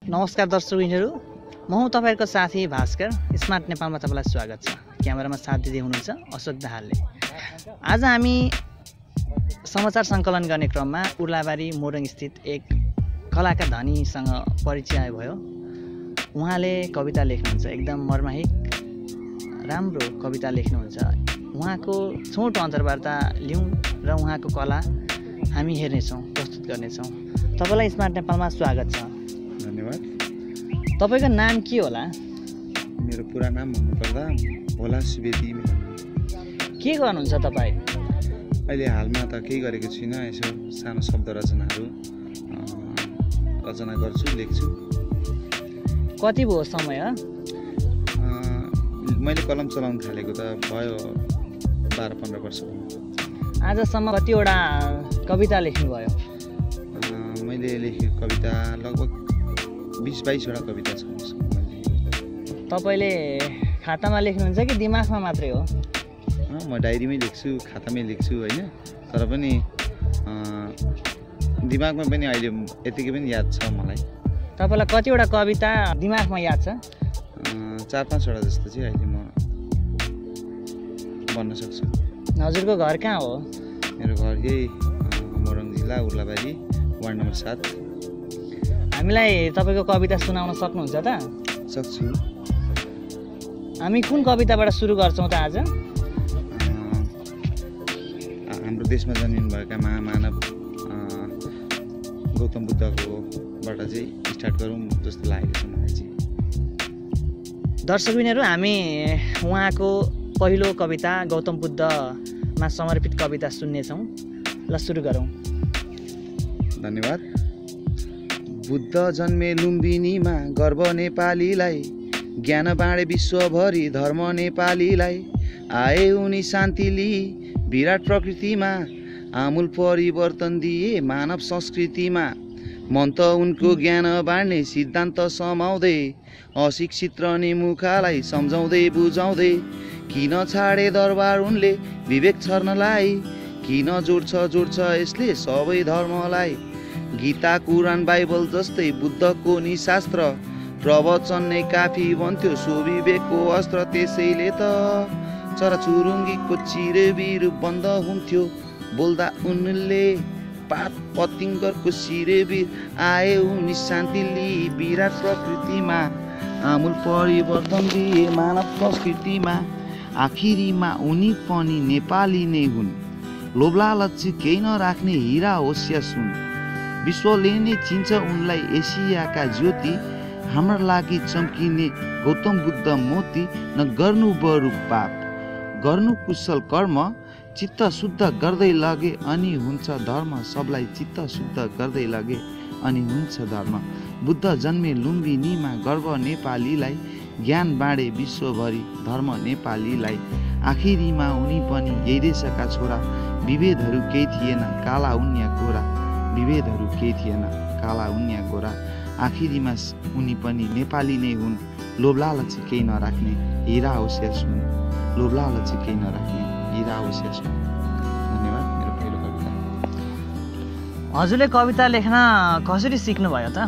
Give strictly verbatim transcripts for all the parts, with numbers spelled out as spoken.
नमस्कार दर्शकहरू, म हुँ तपाईँको साथी भास्कर। स्मार्ट नेपालमा तपाईँलाई स्वागत छ। क्यामेरामा साथ दिँदै हुनुहुन्छ अशोक दाहालले। आज हामी समाचार सङ्कलन गर्ने क्रममा उर्लाबारी मोरङ स्थित एक कलाका धनीसँग परिचय भयो। उहाँले कविता लेख्नुहुन्छ, एकदम मर्माहिक राम्रो कविता लेख्नुहुन्छ। उहाँको छोटो अन्तर्वार्ता लिउँ र उहाँको कला हामी हेर्नेछौँ, प्रस्तुत गर्नेछौँ। तपाईँलाई स्मार्ट नेपालमा स्वागत छ। धन्यवाद। तपाईँको नाम के होला? मेरो पुरा नाम भन्नुपर्दा भोला सुवेदी। के गर्नुहुन्छ तपाईँ? अहिले हालमा त केही गरेको छुइनँ, यसो सानो शब्द रचनाहरू रचना गर्छु, लेख्छु। कति भयो समय? मैले कलम चलाउन थालेको त भयो बाह्र पन्ध्र वर्ष। आजसम्म कतिवटा कविता लेख्नुभयो? मैले लेखेको कविता लगभग बिस बाइसवटा कविता छ। तपाईँले खातामा लेख्नुहुन्छ कि दिमागमा मात्रै हो? म डायरीमै लेख्छु, खातामै लेख्छु होइन, तर पनि दिमागमा पनि अहिले यतिकै पनि याद छ मलाई। तपाईँलाई कतिवटा कविता दिमागमा याद छ? चार पाँचवटा जस्तो चाहिँ अहिले म भन्न सक्छु। हजुरको घर कहाँ हो? मेरो घर यही मोरङ जिल्ला उर्लाबारी वार्ड नम्बर सात। हामीलाई तपाईँको कविता सुनाउन सक्नुहुन्छ त? सक्छु। हामी कुन कविताबाट सुरु गर्छौँ त आज? हाम्रो देशमा जन्मिनुभएका महामानव गौतम बुद्धकोबाट चाहिँ स्टार्ट गरौँ जस्तो लागेको छ मलाई चाहिँ। दर्शकबिनहरू, हामी उहाँको पहिलो कविता गौतम बुद्धमा समर्पित कविता सुन्नेछौँ। ल सुरु गरौँ। धन्यवाद। बुद्ध जन्मे लुम्बिनीमा, गर्व नेपालीलाई, ज्ञान बाँडे विश्वभरि धर्म नेपालीलाई। आए उनी शान्ति लिई विराट प्रकृतिमा, आमूल परिवर्तन दिए मानव संस्कृतिमा। मन त उनको ज्ञान बाँड्ने सिद्धान्त समाउँदै, अशिक्षित रहने मुखालाई सम्झाउँदै बुझाउँदै। किन छाडे दरबार उनले विवेक छर्नलाई, किन जोड्छ जोड्छ यसले सबै धर्मलाई। गीता कुरान बाइबल जस्तै बुद्धको नि शास्त्र, प्रवचन नै काफी बन्थ्यो सो विवेकको अस्त्र। त्यसैले त चराचुरुङ्गीको चिरेबिर बन्द हुन्थ्यो, बोल्दा उनले पात पतिङ्गरको चिरेबिर। आए उनी शान्ति लिई विराट प्रकृतिमा, आमूल परिवर्तन दिए मानव संस्कृतिमा। आखिरीमा उनी पनि नेपाली नै हुन्, लोभ लालच केही नराख्ने हिरा होस् या सुन। विश्वले नै चिन्छ उनलाई एसियाका ज्योति, हाम्रा लागि चम्किने गौतम बुद्ध मोती। न गर्नु बरु पाप, गर्नु कुशल कर्म, चित्त शुद्ध गर्दै लगे अनि हुन्छ धर्म। सबलाई चित्त शुद्ध गर्दै लगे अनि हुन्छ धर्म। बुद्ध जन्मे लुम्बिनीमा, गर्व नेपालीलाई, ज्ञान बाँडे विश्वभरि धर्म नेपालीलाई। आखिरीमा उनी पनि यही देशका छोरा, विभेदहरू केही थिएन काला उन्या गोरा। विभेदहरू केही थिएन काला उन्या गोरा। आखिरीमा उनी पनि नेपाली नै हुन्, लोभ लालच केही नराख्ने हिरा होस् या सुन। लोभ लालच केही नराख्ने हिरा होस् या सुन। धन्यवाद। मेरो पहिलो कविता। हजुरले कविता लेख्न कसरी सिक्नुभयो त?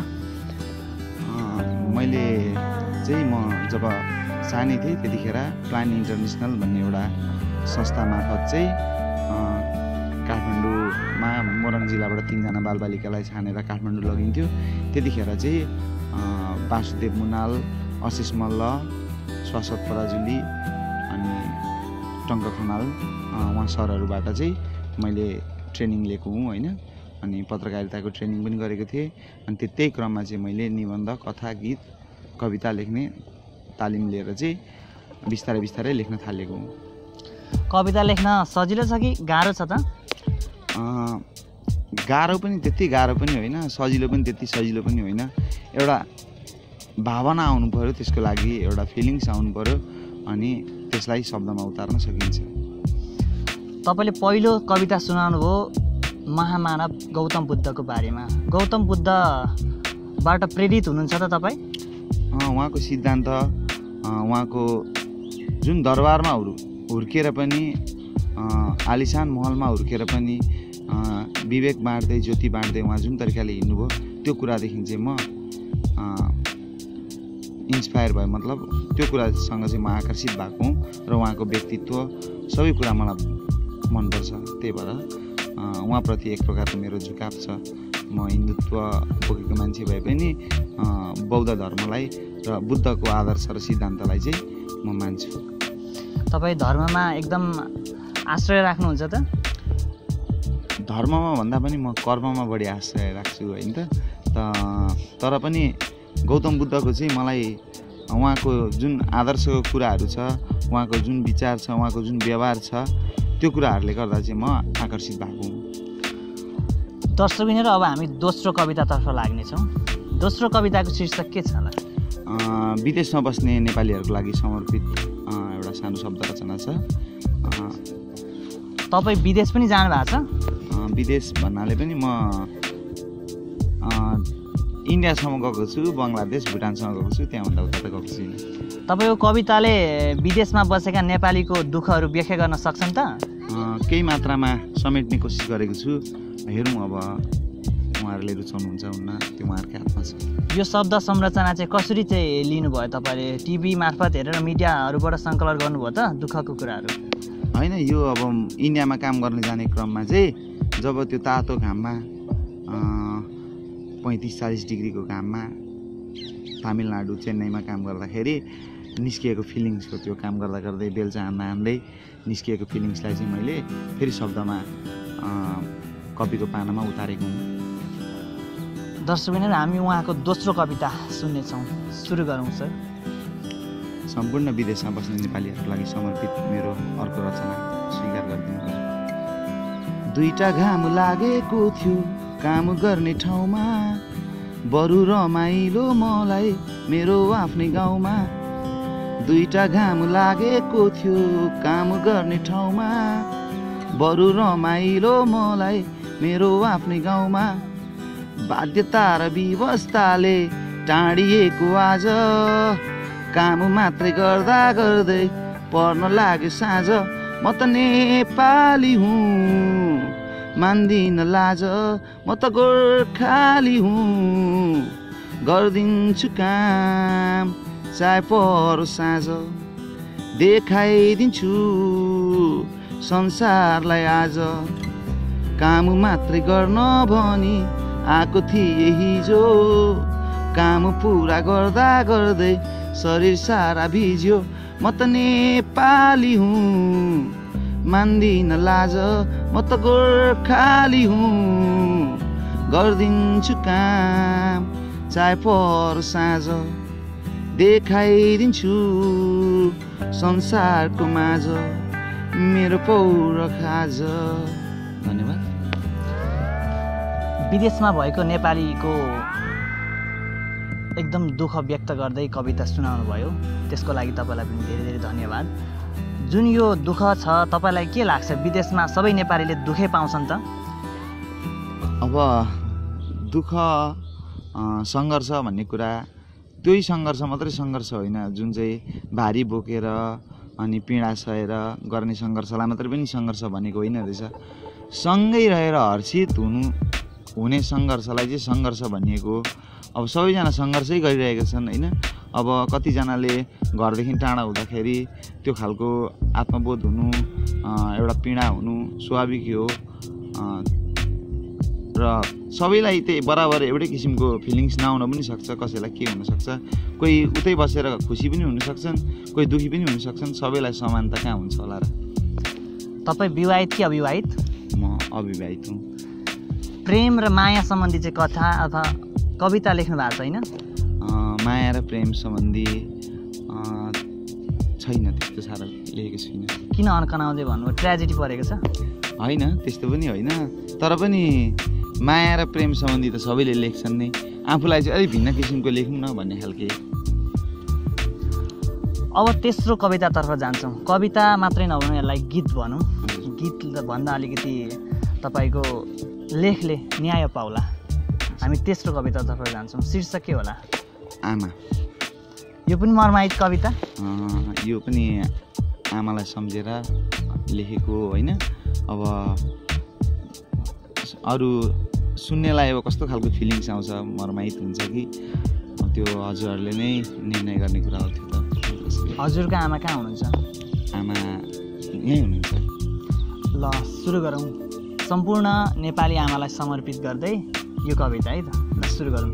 मैले चाहिँ म जब सानै थिएँ त्यतिखेर प्लान इन्टरनेसनल भन्ने एउटा संस्था मार्फत चाहिँ काठमाडौँमा मोरङ जिल्लाबाट तिनजना बालबालिकालाई छानेर काठमाडौँ लगिन्थ्यो। त्यतिखेर चाहिँ वासुदेव मुनाल, आशिष मल्ल, शाश्वत पराजुली अनि टङ्क खनाल उहाँ सरहरूबाट चाहिँ मैले ट्रेनिङ लिएको हुँ होइन। अनि पत्रकारिताको ट्रेनिङ पनि गरेको थिएँ। अनि त्यही क्रममा चाहिँ मैले निबन्ध, कथा, गीत, कविता लेख्ने तालिम लिएर चाहिँ बिस्तारै बिस्तारै लेख्न थालेको हुँ। कविता लेख्न सजिलो छ कि गाह्रो छ त? गाह्रो पनि त्यति गाह्रो पनि होइन, सजिलो पनि त्यति सजिलो पनि होइन। एउटा भावना आउनु पऱ्यो, त्यसको लागि एउटा फिलिङ्स आउनु पऱ्यो, अनि त्यसलाई शब्दमा उतार्न सकिन्छ। तपाईँले पहिलो कविता सुनाउनु भयो महामानव गौतम बुद्धको बारेमा। गौतम बुद्धबाट प्रेरित हुनुहुन्छ त तपाईँ? उहाँको सिद्धान्त, उहाँको जुन दरबारमा हुर् हुर्केर पनि, आलिसान महलमा हुर्केर पनि विवेक बाँड्दै ज्योति बाँड्दै उहाँ जुन तरिकाले हिँड्नुभयो, त्यो कुरादेखि चाहिँ म इन्सपायर भयो, मतलब त्यो कुरासँग चाहिँ म आकर्षित भएको हुँ र उहाँको व्यक्तित्व सबै कुरा मलाई मनपर्छ। त्यही भएर उहाँप्रति एक प्रकारको मेरो झुकाव छ। म हिन्दुत्व बोकेको मान्छे भए पनि बौद्ध धर्मलाई र बुद्धको आदर्श र सिद्धान्तलाई चाहिँ म मान्छु। तपाईँ धर्ममा एकदम आश्रय राख्नुहुन्छ त? धर्ममा भन्दा पनि म कर्ममा बढी आश्रय राख्छु होइन त। तर पनि गौतम बुद्धको चाहिँ मलाई उहाँको जुन आदर्शको कुराहरू छ, उहाँको जुन विचार छ, उहाँको जुन व्यवहार छ, त्यो कुराहरूले गर्दा चाहिँ म आकर्षित भएको हुँ। दर्शकबिन र अब हामी दोस्रो कवितातर्फ लाग्नेछौँ। दोस्रो कविताको शीर्षक के छ होला? विदेशमा बस्ने नेपालीहरूको लागि समर्पित एउटा सानो शब्द रचना छ। तपाईँ विदेश पनि जानु भएको छ? विदेश भन्नाले पनि म इन्डियासम्म गएको छु, बङ्गलादेश, भुटानसम्म गएको छु, त्यहाँभन्दा उता त गएको छुइनँ। तपाईँको कविताले विदेशमा बसेका नेपालीको दुःखहरू व्याख्या गर्न सक्छन् त? केही मात्रामा समेट्ने कोसिस गरेको छु। हेरौँ अब उहाँहरूले रुचाउनुहुन्छ हुन्न, त्यो उहाँहरूकै हातमा छ। यो शब्द संरचना चाहिँ कसरी चाहिँ लिनुभयो तपाईँले? टिभी मार्फत हेरेर मिडियाहरूबाट सङ्कलन गर्नुभयो त दुःखको कुराहरू? होइन, यो अब इन्डियामा काम गर्ने जाने क्रममा चाहिँ जब त्यो तातो घाममा पैँतिस चालिस डिग्रीको घाममा तामिलनाडु चेन्नईमा काम गर्दाखेरि निस्किएको फिलिङ्सको त्यो काम गर्दा गर्दै बेलचा हान्दा हान्दै निस्किएको फिलिङ्सलाई चाहिँ मैले फेरि शब्दमा कविको पानामा उतारेको हुँ। दर्शकबिन हामी उहाँको दोस्रो कविता सुन्नेछौँ। सुरु गरौँ सर। सम्पूर्ण विदेशमा बस्ने नेपालीहरूको लागि समर्पित मेरो अर्को रचना स्वीकार गरिदिनु। दुईटा घाम लागेको थियो काम गर्ने ठाउँमा, बरु रमाइलो मलाई मेरो आफ्नै गाउँमा। दुईटा घाम लागेको थियो काम गर्ने ठाउँमा, बरु रमाइलो मलाई मेरो आफ्नै गाउँमा। बाध्यता र व्यवस्थाले टाढिएको आज, काम मात्रै गर्दा गर्दै पर्न लाग्यो साँझ। म त नेपाली हुँ मान्दिन लाज, म त गोर्खाली हुँ गरिदिन्छु काम चाहे परो साँझ। देखाइदिन्छु संसारलाई आज, काम मात्रै गर्न भनी आएको थिए हिजो। काम पुरा गर्दा गर्दै शरीर सारा भिज्यो। म त नेपाली हुँ मान्दिन लाज, म त गोर्खाली हुँ गरिदिन्छु काम चाहे परो साँझ। देखाइदिन्छु संसारको माझ मेरो पौर खाज। धन्यवाद। विदेशमा भएको नेपालीको एकदम दुःख व्यक्त गर्दै कविता सुनाउनु भयो, त्यसको लागि तपाईँलाई पनि धेरै धेरै धन्यवाद। जुन यो दुःख छ तपाईँलाई के लाग्छ? विदेशमा सबै नेपालीले दुःखै पाउँछन् त? अब दुःख सङ्घर्ष भन्ने कुरा त्यही सङ्घर्ष मात्रै सङ्घर्ष होइन, जुन चाहिँ भारी बोकेर अनि पीडा सहेर गर्ने सङ्घर्षलाई मात्रै पनि सङ्घर्ष भनेको होइन रहेछ। सँगै रहेर हर्षित हुनु हुने सङ्घर्षलाई चाहिँ सङ्घर्ष भनिएको। अब सबैजना सङ्घर्षै गरिरहेका छन् होइन। अब कतिजनाले घरदेखि टाढा हुँदाखेरि त्यो खालको आत्मबोध हुनु, एउटा पीडा हुनु स्वाभाविक हो र सबैलाई त्यही बराबर एउटै किसिमको फिलिङ्स नआउन पनि सक्छ। कसैलाई के हुनसक्छ, कोही उतै बसेर खुसी पनि हुन सक्छन्, कोही दुःखी पनि हुन सक्छन्। सबैलाई समानता कहाँ हुन्छ होला र? तपाईँ विवाहित कि अविवाहित? म अविवाहित हुँ। प्रेम र माया सम्बन्धी चाहिँ कथा अथवा कविता लेख्नु भएको छ होइन? माया र प्रेम सम्बन्धी छैन, त्यस्तो साह्रो लेखेको छुइनँ। किन अन्कनाउँदै भन्नु? ट्रेजेडी परेको छ? होइन, त्यस्तो पनि होइन। तर पनि माया र प्रेम सम्बन्धी त सबैले लेख्छन् नै। आफूलाई चाहिँ अलिक भिन्न किसिमको लेख्नु न भन्ने खालके। अब तेस्रो कवितातर्फ जान्छौँ। कविता मात्रै नभनौँ, यसलाई गीत भनौँ। गीत भन्दा अलिकति तपाईँको लेखले न्याय पाउला। हामी तेस्रो कवितातर्फ जान्छौँ। शीर्षक के होला? आमा। यो पनि मर्माहित कविता? यो पनि आमालाई सम्झेर लेखेको होइन। अब अरू सुन्नेलाई अब कस्तो खालको फिलिङ्स आउँछ, मर्माहित हुन्छ कि त्यो हजुरहरूले नै निर्णय गर्ने कुरा हो त्यो त। हजुरको आमा कहाँ हुनुहुन्छ? आमा यहीँ हुनुहुन्छ। ल सुरु गरौँ। सम्पूर्ण नेपाली आमालाई समर्पित गर्दै यो कविता है त। ल सुरु गरौँ।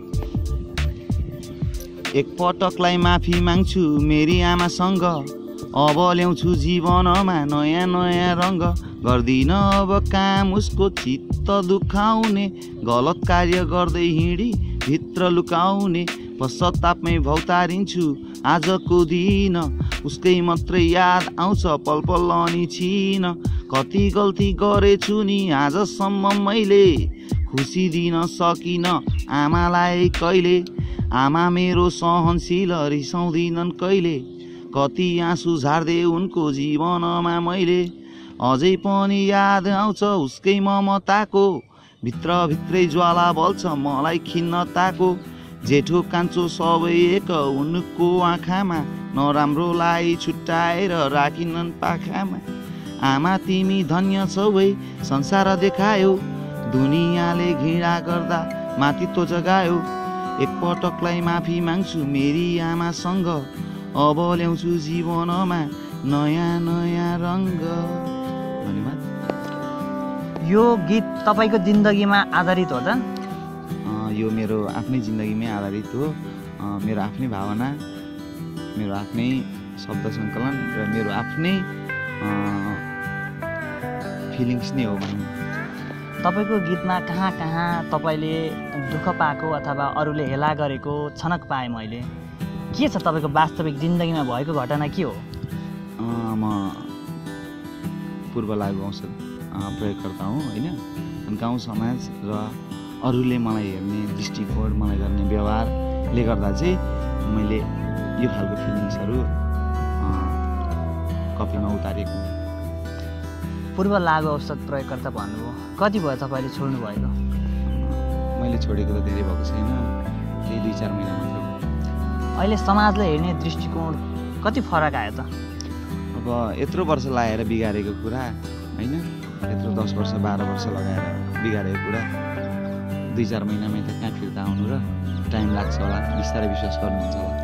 एकपटकलाई माफी माग्छु मेरी आमासँग, अब ल्याउँछु जीवनमा नयाँ नयाँ रङ्ग, गर्दिन अब काम उसको चित्त दुखाउने, गलत कार्य गर्दै हिँडी भित्र लुकाउने, पश्चातापमै भौतारिन्छु आजको दिन, उसकै मात्रै याद आउँछ पल पल अनि छिन, कति गल्ती गरेछु नि आजसम्म मैले, खुसी दिन सकिन आमालाई कहिले, आमा मेरो सहनशील रिसाउँदिनन् कहिले, कति आँसु झार्दै उनको जीवनमा मैले, अझै पनि याद आउँछ उसकै ममताको, भित्रभित्रै ज्वाला बल्छ मलाई खिन्नताको, जेठो कान्छो सबै एक उनको आँखामा, नराम्रोलाई छुट्याएर राखिनन् पाखामा, आमा तिमी धन्य छौ है संसार देखायो, दुनियाँले घृणा गर्दा माथित्व जगायो, एकपटकलाई माफी माग्छु मेरी आमासँग, अब ल्याउँछु जीवनमा नयाँ नयाँ रङ्ग। धन्यवाद। यो गीत तपाईँको जिन्दगीमा आधारित हो त? यो मेरो आफ्नै जिन्दगीमै आधारित हो। मेरो आफ्नै भावना, मेरो आफ्नै शब्द सङ्कलन र मेरो आफ्नै फिलिङ्स नै हो भनौँ। तपाईँको गीतमा कहाँ कहाँ तपाईँले दुःख पाएको अथवा अरूले हेला गरेको छनक पाएँ मैले। के छ तपाईँको वास्तविक जिन्दगीमा भएको घटना के हो? म पूर्व लागु औषध प्रयोगकर्ता हुँ होइन। गाउँ समाज र अरूले मलाई हेर्ने दृष्टिकोण, मलाई गर्ने व्यवहारले गर्दा चाहिँ मैले यो खालको फिलिङ्सहरू कपीमा उतारेको। पूर्व लागु औषध प्रयोगकर्ता भन्नुभयो, कति भयो तपाईँले छोड्नु भएको? मैले छोडेको त धेरै भएको छैन, त्यही दुई चार महिना मात्र। अहिले समाजले हेर्ने दृष्टिकोण कति फरक आयो त? अब यत्रो वर्ष लगाएर बिगारेको कुरा होइन, यत्रो दस वर्ष बाह्र वर्ष लगाएर बिगारेको कुरा दुई चार महिनामै त कहाँ फिर्ता आउनु र टाइम लाग्छ होला, बिस्तारै विश्वास गर्नुहुन्छ होला।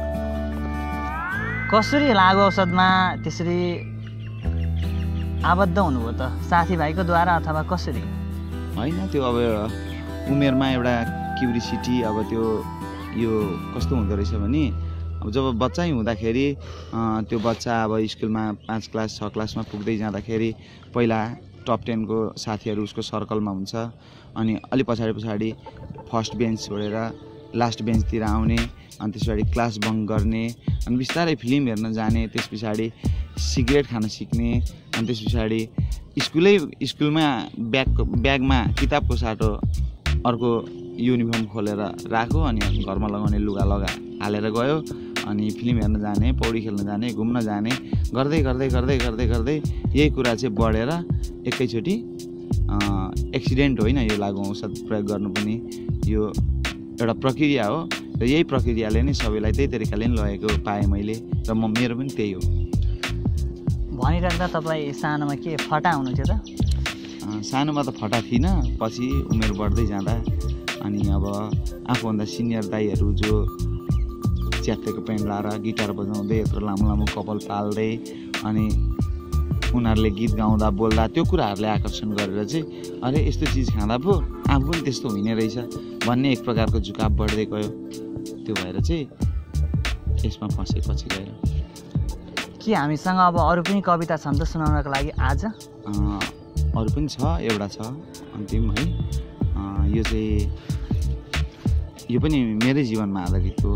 कसरी लागु औषधमा त्यसरी आबद्ध हुनुभयो त? साथीभाइको द्वारा अथवा कसरी? होइन, त्यो अब उमेरमा एउटा क्युरिसिटी, अब त्यो यो कस्तो हुँदो रहेछ भने अब जब बच्चै हुँदाखेरि त्यो बच्चा अब स्कुलमा पाँच क्लास छ क्लासमा पुग्दै जाँदाखेरि पहिला टप टेनको साथीहरू उसको सर्कलमा हुन्छ, अनि अलि पछाडि पछाडि फर्स्ट बेन्च छोडेर लास्ट बेन्चतिर आउने, अनि त्यस पछाडि क्लास बङ्क गर्ने, अनि बिस्तारै फिल्म हेर्न जाने, त्यस पछाडि सिगरेट खान सिक्ने, अनि त्यस पछाडि स्कुलै स्कुलमा ब्याग ब्यागमा किताबको साटो अर्को युनिफर्म खोलेर राख्यो, अनि घरमा लगाउने लुगा लगा हालेर गयो, अनि फिल्म हेर्न जाने, पौडी खेल्न जाने, घुम्न जाने, गर्दै गर्दै गर्दै गर्दै गर्दै यही कुरा चाहिँ बढेर एकैचोटि एक्सिडेन्ट होइन, यो लागु औषध प्रयोग गर्नु पनि यो एउटा प्रक्रिया हो, र यही प्रक्रियाले नै सबैलाई त्यही तरिकाले नै लगेको पाएँ मैले, र म मेरो पनि त्यही हो। भनिराख्दा तपाईँ सानोमा के फटा हुनुहुन्थ्यो त? सानोमा त फटा थिइनँ, पछि उमेर बढ्दै जाँदा अनि अब आफूभन्दा सिनियर दाइहरू जो च्यात्तेको पेन्ट लाएर गिटार बजाउँदै यत्रो लामो लामो कपाल पाल्दै अनि उनीहरूले गीत गाउँदा बोल्दा त्यो कुराहरूले आकर्षण गरेर चाहिँ अरे यस्तो चिज खाँदा पो आफू पनि त्यस्तो हुने रहेछ भन्ने एक प्रकारको झुकाव बढ्दै गयो। त्यो भएर चाहिँ यसमा फसेँ पछि गएर। के हामीसँग अब अरू पनि कविता छन् त सुनाउनको लागि आज? अरू पनि छ, एउटा छ अन्तिम है। यो चाहिँ यो पनि मेरै जीवनमा आधारित हो।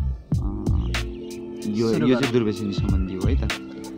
यो यो चाहिँ दुर्व्यसनी सम्बन्धी हो है त।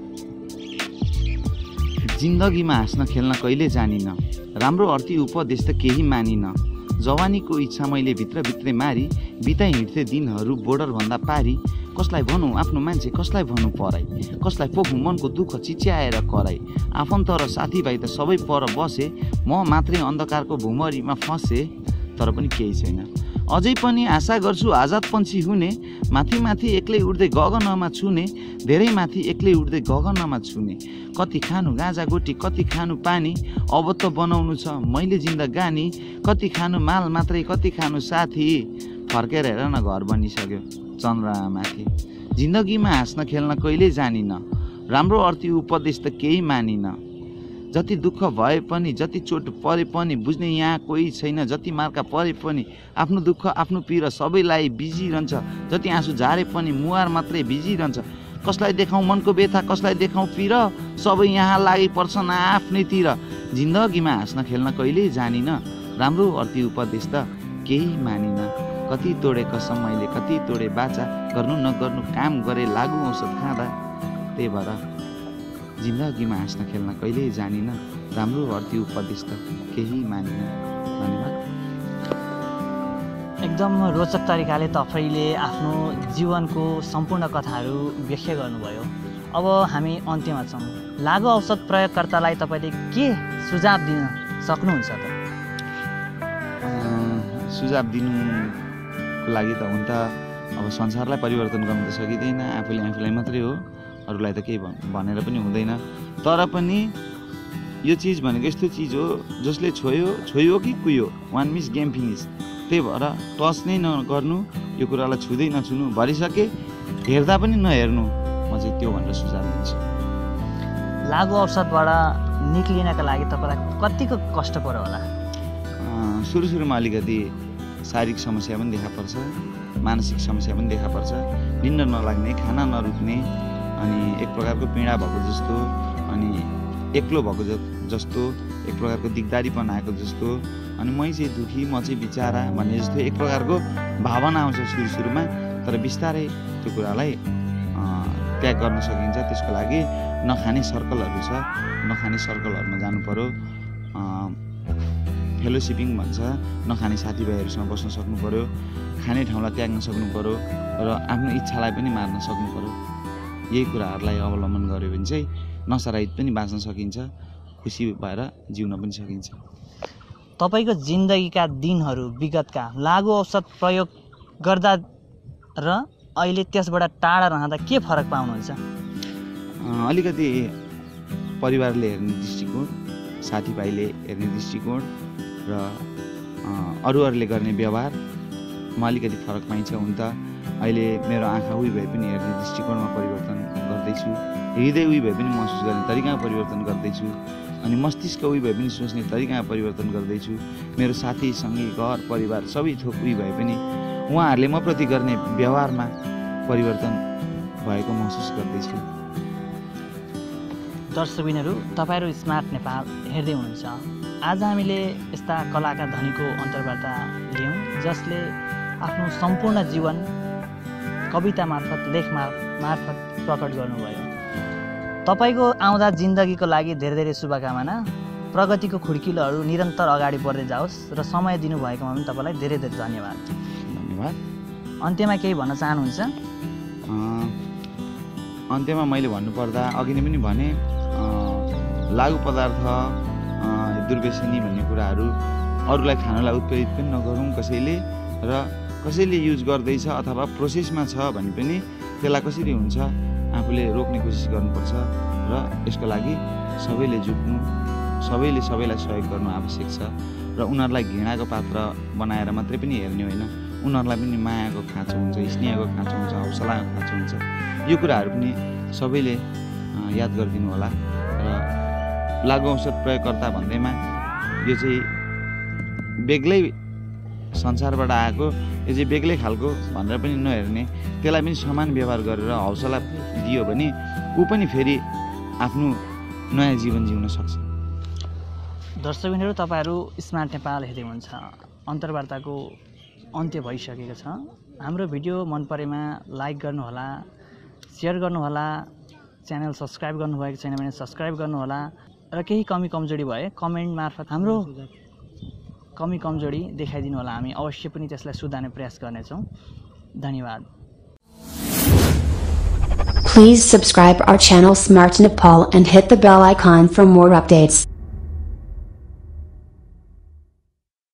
जिन्दगीमा हाँस्न खेल्न कहिले जानिन, राम्रो अर्थी उपदेश त केही मानिन, जवानीको इच्छा मैले भित्रभित्रै मारी, बिताइ हिँड्थे दिनहरू बोर्डरभन्दा पारी, कसलाई भनौँ आफ्नो मान्छे कसलाई भनौँ पराई, कसलाई पोखौँ मनको दुःख चिच्याएर कराई, आफन्त र साथीभाइ त सबै पर बसे, म मात्रै अन्धकारको भुमरीमा फसेँ, तर पनि केही छैन। अझै पनि आशा गर्छु आजाद पन्छी हुने, माथि माथि एक्लै उड्दै गगनमा छुने, धेरै माथि एक्लै उड्दै गगनमा छुने, कति खानु गाँजा गोटी कति खानु पानी, अब त बनाउनु छ मैले जिन्दगानी, कति खानु माल मात्रै कति खानु साथी, फर्केर हेर न घर बनिसक्यो चन्द्रमाथि। जिन्दगीमा हाँस्न खेल्न कहिल्यै जानिन, राम्रो अर्थी उपदेश त केही मानिन। जति दुःख भए पनि, जति चोट परे पनि बुझ्ने यहाँ कोही छैन। जति मार्का परे पनि आफ्नो दुःख आफ्नो पीर सबैलाई बिजिरहन्छ। जति आँसु झारे पनि मुहार मात्रै बिजिरहन्छ। कसलाई देखाउँ मनको व्यथा, कसलाई देखाउँ पीर, सबै यहाँ लागि पर्छन् आफ्नैतिर। जिन्दगीमा हाँस्न खेल्न कहिल्यै जानिन, राम्रो अर्थी उपदेश त केही मानिन। कति तोडे कसम मैले, कति तोडे बाचा, गर्नु नगर्नु काम गरे लागु औषध खाँदा। त्यही भएर जिन्दगीमा हाँस्न खेल्न कहिल्यै जानिन, राम्रो अर्थी उपदेश त केही मानिन। धन्यवाद। एकदम रोचक तरिकाले तपाईँले आफ्नो जीवनको सम्पूर्ण कथाहरू व्याख्या गर्नुभयो। अब हामी अन्त्यमा छौँ। लागु औषध प्रयोगकर्तालाई तपाईँले के सुझाव दिन सक्नुहुन्छ त? सुझाव दिनुको लागि त हुन त अब संसारलाई परिवर्तन गर्नु त सकिँदैन, आफूले आफूलाई मात्रै हो, अरूलाई त केही भनेर पनि हुँदैन। तर पनि यो चिज भनेको यस्तो चिज हो जसले छोयो छोयो कि कुयो, वान मिस गेम फिनिस। त्यही भएर टच नै नगर्नु, यो कुरालाई छुँदै नछुनु, भरिसके हेर्दा पनि नहेर्नु। म चाहिँ त्यो भनेर सुझाव दिन्छु। लागु औषधबाट निक्लिनका लागि तपाईँलाई कतिको कष्ट पर्यो होला? सुरु सुरुमा अलिकति शारीरिक समस्या पनि देखा पर्छ, मानसिक समस्या पनि देखा पर्छ। निन्द नलाग्ने, खाना नरुच्ने, अनि एक प्रकारको पीडा भएको जस्तो, अनि एक्लो भएको जस्तो, एक प्रकारको दिगदारीपन आएको जस्तो, अनि मै चाहिँ दुखी, म चाहिँ बिचारा भन्ने जस्तो एक प्रकारको भावना आउँछ सुरु सुरुमा। तर बिस्तारै त्यो कुरालाई त्याग गर्न सकिन्छ। त्यसको लागि नखाने सर्कलहरू छ, नखाने सर्कलहरूमा जानु पर्यो। फेलोसिपिङ भन्छ, नखाने साथीभाइहरूसँग बस्न सक्नु पर्यो, खाने ठाउँलाई त्याग्न सक्नु पर्यो, र आफ्नो इच्छालाई पनि मार्न सक्नु पर्यो। यही कुराहरूलाई अवलम्बन गर्यो भने चाहिँ नसारहित पनि बाँच्न सकिन्छ, खुसी भएर जिउन पनि सकिन्छ। तपाईँको जिन्दगीका दिनहरू विगतका लागु औषध प्रयोग गर्दा र अहिले त्यसबाट टाढा रहँदा के फरक पाउनुहुन्छ? अलिकति परिवारले हेर्ने दृष्टिकोण, साथीभाइले हेर्ने दृष्टिकोण र अरूहरूले गर्ने व्यवहारमा अलिकति फरक पाइन्छ। हुन त अहिले मेरो आँखा उही भए पनि हेर्ने दृष्टिकोणमा परिवर्तन गर्दैछु, हृदय उही भए पनि महसुस गर्ने तरिकामा परिवर्तन गर्दैछु, अनि मस्तिष्क उही भए पनि सोच्ने तरिकामा परिवर्तन गर्दैछु। मेरो साथी सङ्गी घर परिवार सबै थोक उही भए पनि उहाँहरूले म प्रति गर्ने व्यवहारमा परिवर्तन भएको महसुस गर्दैछु। दर्शकबिनहरू, तपाईँहरू स्मार्ट नेपाल हेर्दै हुनुहुन्छ। आज हामीले यस्ता कलाका धनीको अन्तर्वार्ता लियौँ जसले आफ्नो सम्पूर्ण जीवन कविता मार्फत, लेख मार्फत प्रकट गर्नुभयो। तपाईँको आउँदा जिन्दगीको लागि धेरै धेरै शुभकामना। प्रगतिको खुड्किलोहरू निरन्तर अगाडि बढ्दै जाओस् र समय दिनुभएकोमा पनि तपाईँलाई धेरै धेरै धन्यवाद। धन्यवाद। अन्त्यमा केही भन्न चाहनुहुन्छ? अन्त्यमा मैले भन्नुपर्दा अघि नै पनि भने, लागु पदार्थ, दुर्व्यसनी भन्ने कुराहरू अरूलाई खानलाई उत्प्रेरित पनि नगरौँ कसैले, र कसैले युज गर्दैछ अथवा प्रोसेसमा छ भने पनि त्यसलाई कसरी हुन्छ आफूले रोक्ने कोसिस गर्नुपर्छ। र यसको लागि सबैले जुट्नु, सबैले सबैलाई सहयोग गर्नु आवश्यक छ। र उनीहरूलाई घृणाको पात्र बनाएर मात्रै पनि हेर्ने होइन, उनीहरूलाई पनि मायाको खाँचो हुन्छ, स्नेहको खाँचो हुन्छ, हौसलाको खाँचो हुन्छ। यो कुराहरू पनि सबैले याद गरिदिनु होला। र लागु औषध प्रयोगकर्ता भन्दैमा यो चाहिँ बेग्लै संसारबाट आएको, यो चाहिँ बेग्लै खालको भनेर पनि नहेर्ने, त्यसलाई पनि समान व्यवहार गरेर हौसला दियो भने ऊ पनि फेरि आफ्नो नयाँ जीवन जिउन सक्छ। दर्शकबिनहरू, तपाईँहरू स्मार्ट नेपाल हेर्दै हुनुहुन्छ। अन्तर्वार्ताको अन्त्य भइसकेको छ। हाम्रो भिडियो मन परेमा लाइक गर्नुहोला, सेयर गर्नुहोला, च्यानल सब्सक्राइब गर्नुभएको छैन भने सब्सक्राइब गर्नुहोला, र केही कमी कमजोरी भए कमेन्ट मार्फत हाम्रो कमी कमजोरी देखाइदिनु होला। हामी अवश्य पनि त्यसलाई सुधार्ने प्रयास गर्नेछौँ। धन्यवाद। Please subscribe our channel Smart Nepal and hit the bell icon for more updates.